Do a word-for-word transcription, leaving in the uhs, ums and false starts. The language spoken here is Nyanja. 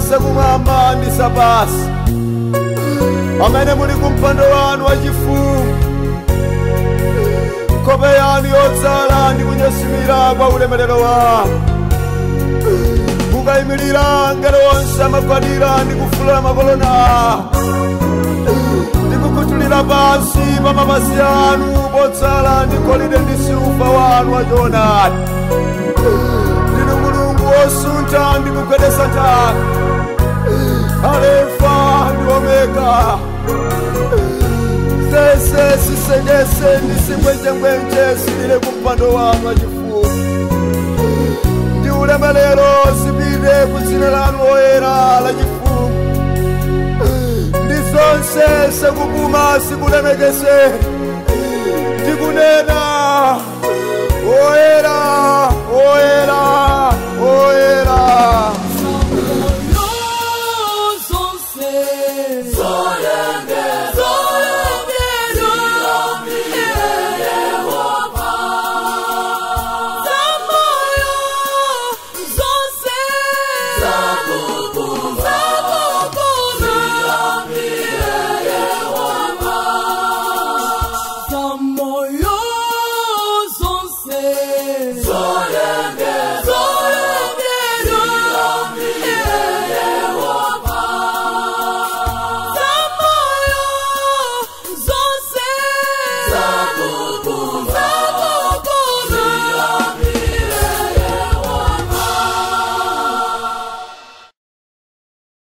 sekumwamba ndi sapasi, amene muli kumpando wanu wachifumu, nkhope yanu yodzala ndi kunyesimira kwa ulemerero wanu. Mukayimirira angelo onse amagwadira ndi kufulula makolona, ndi kukhuthulira pansi pa mapazi anu podzala ndi golide ndi silva wanu wachoonadi. Ndinu Mulungu wosuntha ndi kugwedeza nthaka, Alefa ndi Omega, sese sisekese ndi singwenjengwenje zilile kumpando wanu wachifumu. Ndi ulemerero zipite ku dzina lanu oyera lachifumu, ndi zonse sekupuma sikulemekeze ndi kunena oyera oyera